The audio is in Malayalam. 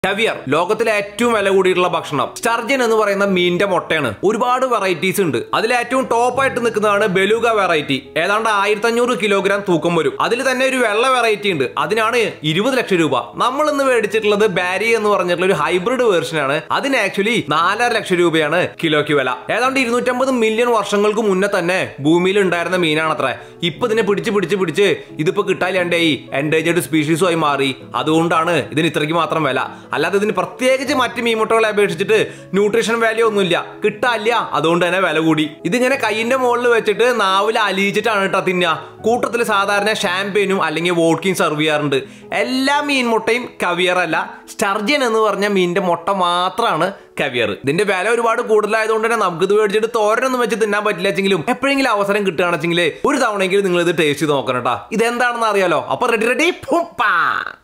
കവിയർ ലോകത്തിലെ ഏറ്റവും വില കൂടിയിട്ടുള്ള ഭക്ഷണം. സ്റ്റാർജൻ എന്ന് പറയുന്ന മീനിന്റെ മുട്ടയാണ്. ഒരുപാട് വെറൈറ്റീസ് ഉണ്ട്. അതിൽ ഏറ്റവും ടോപ്പായിട്ട് നിൽക്കുന്നതാണ് ബെലൂഗ വെറൈറ്റി. ഏതാണ്ട് 1500 കിലോഗ്രാം തൂക്കം വരും. അതിൽ തന്നെ ഒരു വെള്ള വെറൈറ്റി ഉണ്ട്. അതിനാണ് 20 ലക്ഷം രൂപ. നമ്മൾ ഇന്ന് മേടിച്ചിട്ടുള്ളത് ബാരി എന്ന് പറഞ്ഞിട്ടുള്ള ഒരു ഹൈബ്രിഡ് വേർഷൻ ആണ്. അതിന് ആക്ച്വലി 4.5 ലക്ഷം രൂപയാണ് കിലോയ്ക്ക് വില. ഏതാണ്ട് 250 മില്യൺ വർഷങ്ങൾക്ക് മുന്നേ തന്നെ ഭൂമിയിൽ ഉണ്ടായിരുന്ന മീനാണ് അത്ര. ഇപ്പൊ ഇതിനെ പിടിച്ച് ഇതിപ്പോ കിട്ടാനില്ലാണ്ടായി എൻഡേഞ്ചേർഡ് സ്പീഷീസുമായി മാറി. അതുകൊണ്ടാണ് ഇതിന് ഇത്രയ്ക്ക് മാത്രം വില. അല്ലാതെ ഇതിന് പ്രത്യേകിച്ച് മറ്റ് മീൻമുട്ടകളെ അപേക്ഷിച്ചിട്ട് ന്യൂട്രീഷൻ വാല്യൂ ഒന്നുമില്ല, കിട്ടാനില്ല. അതുകൊണ്ട് തന്നെ വില കൂടി. ഇതിങ്ങനെ കൈയിന്റെ മുകളിൽ വെച്ചിട്ട് നാവിൽ അലിയിച്ചിട്ടാണ് കേട്ടോ തിന്നുക. കൂട്ടത്തിൽ സാധാരണ ഷാമ്പെയിനും അല്ലെങ്കിൽ വോഡ്കയും സെർവ് ചെയ്യാറുണ്ട്. എല്ലാ മീൻമുട്ടയും കവിയർ അല്ല. സ്റ്റാർജൻ എന്ന് പറഞ്ഞ മീനിന്റെ മുട്ട മാത്രമാണ് കവിയർ. ഇതിന്റെ വില ഒരുപാട് കൂടുതലായതുകൊണ്ട് തന്നെ നമുക്ക് ഇത് മേടിച്ചിട്ട് തോരനൊന്നും വെച്ച് തിന്നാൻ പറ്റില്ലെങ്കിലും എപ്പോഴെങ്കിലും അവസരം കിട്ടുകയാണെങ്കിലും ഒരു തവണയെങ്കിലും നിങ്ങൾ ഇത് ടേസ്റ്റ് ചെയ്ത് നോക്കണം കേട്ടോ. ഇതെന്താണെന്ന് അറിയാലോ. അപ്പൊ റെഡി